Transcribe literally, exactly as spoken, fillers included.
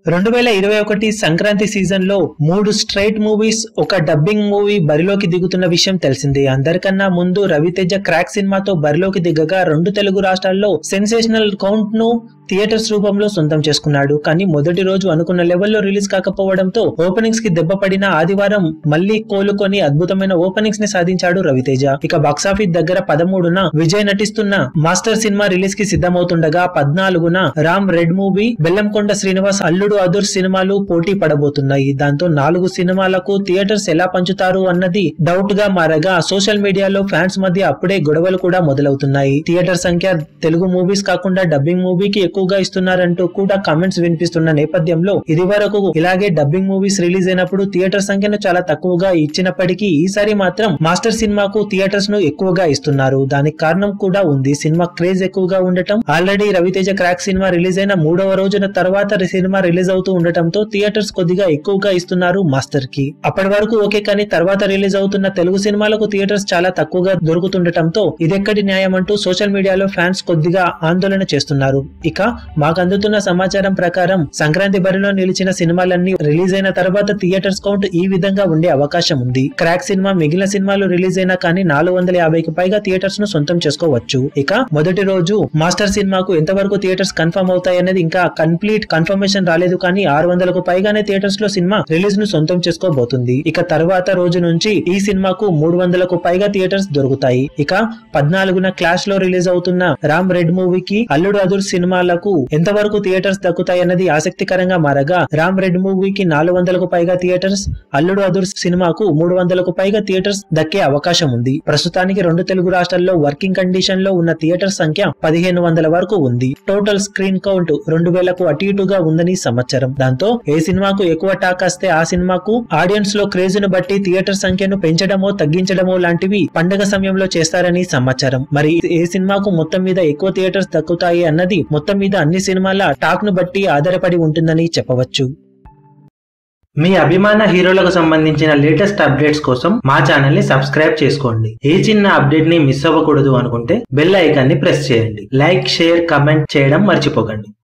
రెండు వేల ఇరవై ఒకటి సంక్రాంతి సీజన్ లో మూడు స్ట్రైట్ మూవీస్ ఒక డబ్బింగ్ మూవీ బరిలోకి దిగుతున్న విషయం తెలిసిందే. అందరికన్నా ముందు రవితేజ క్రాక్ సినిమాతో బరిలోకి దిగగా రెండు తెలుగు రాష్ట్రాల్లో సెన్సేషనల్ కౌంట్ ను థియేటర్స్ రూపంలో సొంతం చేసుకున్నాడు. కానీ మొదటి రోజు అనుకున్న లెవెల్లో రిలీజ్ కాకపోవడంతో ఓపెనింగ్స్ కి దెబ్బ పడిన ఆదివారం మళ్లీ కోలుకొని అద్భుతమైన ఓపెనింగ్స్ ని సాధించాడు రవితేజ. ఇక బాక్సాఫీస్ దగ్గర పదమూడున విజయ్ నటిస్తున్న మాస్టర్ సినిమా రిలీజ్ కి సిద్ధమవుతుండగా పద్నాలుగున రామ్ రెడ్ మూవీ, బెల్లంకొండ శ్రీనివాస్ అల్లుడు అదుర్స్ సినిమాలు పోటీ పడబోతున్నాయి. దాంతో నాలుగు సినిమాలకు థియేటర్స్ ఎలా పంచుతారు అన్నది డౌట్ గా మారగా సోషల్ మీడియాలో ఫ్యాన్స్ మధ్య అప్పుడే గొడవలు కూడా మొదలవుతున్నాయి. థియేటర్ సంఖ్య తెలుగు మూవీస్ కాకుండా డబ్బింగ్ మూవీకి ఎక్కువగా ఇస్తున్నారంటూ కూడా కామెంట్స్ వినిపిస్తున్న నేపథ్యంలో ఇది వరకు ఇలాగే డబ్బింగ్ మూవీస్ రిలీజ్ అయినప్పుడు థియేటర్ సంఖ్యను చాలా తక్కువగా ఇచ్చినప్పటికీ ఈసారి మాత్రం మాస్టర్ సినిమాకు థియేటర్స్ ను ఎక్కువగా ఇస్తున్నారు. దానికి కారణం కూడా ఉంది. సినిమా క్రేజ్ ఎక్కువగా ఉండటం, already Ravi Teja Crack cinema release అయిన మూడవ రోజున తర్వాత సినిమా రిలీజ్ అవుతూ ఉండటంతో థియేటర్స్ కొద్దిగా ఎక్కువగా ఇస్తున్నారు మాస్టర్ కి. అప్పటి వరకు ఓకే, కానీ తర్వాత రిలీజ్ అవుతున్న తెలుగు సినిమాలకు థియేటర్స్ చాలా తక్కువగా దొరుకుతుండటంతో ఇదెక్కడి న్యాయం అంటూ సోషల్ మీడియాలో ఫ్యాన్స్ కొద్దిగా ఆందోళన చేస్తున్నారు. ఇక మాకు అందుతున్న సమాచారం ప్రకారం సంక్రాంతి బరిలో నిలిచిన సినిమాలన్నీ రిలీజ్ అయిన తర్వాత థియేటర్స్ కౌంట్ ఈ విధంగా ఉండే అవకాశం ఉంది. క్రాక్ సినిమా మిగిలిన సినిమాలు రిలీజ్ అయినా కానీ నాలుగు వందల యాభైకి పైగా థియేటర్స్ ను సొంతం చేసుకోవచ్చు. ఇక మొదటి రోజు మాస్టర్ సినిమాకు ఎంతవరకు థియేటర్స్ కన్ఫర్మ్ అవుతాయనేది ఇంకా కంప్లీట్ కన్ఫర్మేషన్ రాలేదు, కానీ ఆరు వందలకు పైగానే థియేటర్స్ లో సినిమా రిలీజ్ ను సొంతం చేసుకోబోతుంది. ఇక తర్వాత రోజు నుంచి ఈ సినిమాకు మూడు వందలకు పైగా థియేటర్స్ దొరుకుతాయి. ఇక పద్నాలుగున క్లాష్ లో రిలీజ్ అవుతున్న రామ్ రెడ్ మూవీకి, అల్లుడు అదుర్స్ సినిమాలకు ఎంతవరకు థియేటర్స్ దక్కుతాయన్నది ఆసక్తికరంగా మారగా రామ్ రెడ్ మూవీకి నాలుగు వందలకు పైగా థియేటర్స్, అల్లుడు అదుర్స్ సినిమాకు మూడు వందలకు పైగా థియేటర్స్ దక్కే అవకాశం ఉంది. ప్రస్తుతానికి రెండు తెలుగు రాష్ట్రాల్లో వర్కింగ్ కండిషన్ లో ఉన్న థియేటర్ సంఖ్య పదిహేను వందల వరకు ఉంది. టోటల్ స్క్రీన్ కౌంట్ రెండు వేలకు అటు ఇటుగా ఉందని సమాచారం. దాంతో ఏ సినిమాకు ఎక్కువ టాక్ వస్తే ఆ సినిమాకు ఆడియన్స్ లో క్రేజ్ ను బట్టి థియేటర్ సంఖ్యను పెంచడమో తగ్గించడమో లాంటివి పండుగ సమయంలో చేస్తారని సమాచారం. మరి ఏ సినిమాకు మొత్తం మీద ఎక్కువ థియేటర్స్ దక్కుతాయి అన్నది మొత్తం మీద అన్ని సినిమాల టాక్ ను బట్టి ఆధారపడి ఉంటుందని చెప్పవచ్చు. మీ అభిమాన హీరోలకు సంబంధించిన లేటెస్ట్ అప్డేట్స్ కోసం మా ఛానల్ ని సబ్స్క్రైబ్ చేసుకోండి. ఏ చిన్న అప్డేట్ ని మిస్ అవ్వకూడదు అనుకుంటే బెల్ ఐకాన్ ని ప్రెస్ చేయండి. లైక్, షేర్, కమెంట్ చేయడం మర్చిపోకండి.